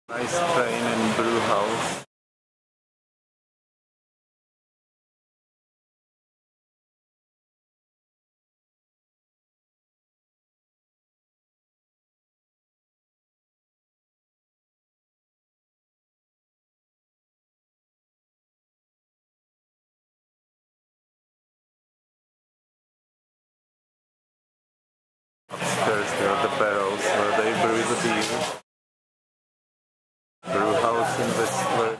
Nice train in Brewhouse. Upstairs there are the barrels where they brew the beer. Brewhouse in Whistler.